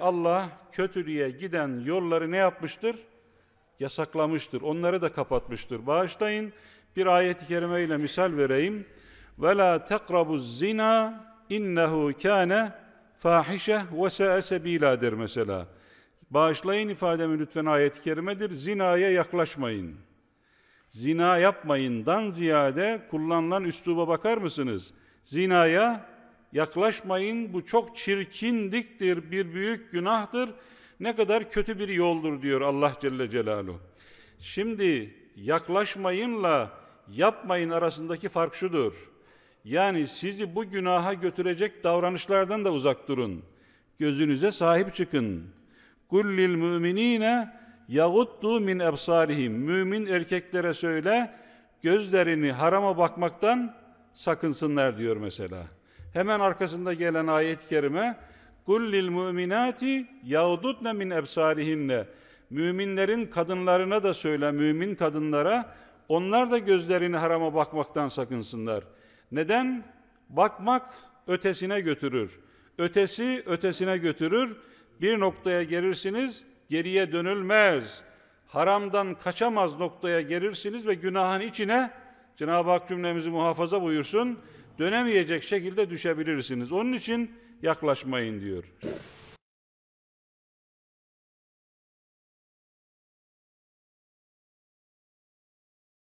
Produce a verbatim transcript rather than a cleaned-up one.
Allah kötülüğe giden yolları ne yapmıştır? Yasaklamıştır. Onları da kapatmıştır. Bağışlayın, bir ayet-i kerimeyle misal vereyim. وَلَا تَقْرَبُوا الزِّنَا اِنَّهُ كَانَ فَاحِشَةً وَسَاءَ سَب۪يلًا der mesela. Bağışlayın ifademi lütfen, ayet-i kerimedir. Zinaya yaklaşmayın. Zina yapmayından ziyade kullanılan üsluba bakar mısınız? Zinaya yaklaşmayın, bu çok çirkindiktir, bir büyük günahtır, ne kadar kötü bir yoldur diyor Allah Celle Celaluhu. Şimdi yaklaşmayınla yapmayın arasındaki fark şudur. Yani sizi bu günaha götürecek davranışlardan da uzak durun. Gözünüze sahip çıkın. قُلْ لِلْمُؤْمِنِينَ يَغُدُّوا مِنْ اَبْصَارِهِمْ Mümin erkeklere söyle, gözlerini harama bakmaktan sakınsınlar diyor mesela. Hemen arkasında gelen ayet-i kerime قُلْ لِلْمُؤْمِنَاتِ يَغْضُضْنَ مِنْ اَبْصَارِهِنَّ Müminlerin kadınlarına da söyle, mümin kadınlara, onlar da gözlerini harama bakmaktan sakınsınlar. Neden? Bakmak ötesine götürür. Ötesi ötesine götürür. Bir noktaya gelirsiniz, geriye dönülmez. Haramdan kaçamaz noktaya gelirsiniz ve günahın içine, Cenab-ı Hak cümlemizi muhafaza buyursun, dönemeyecek şekilde düşebilirsiniz. Onun için yaklaşmayın diyor.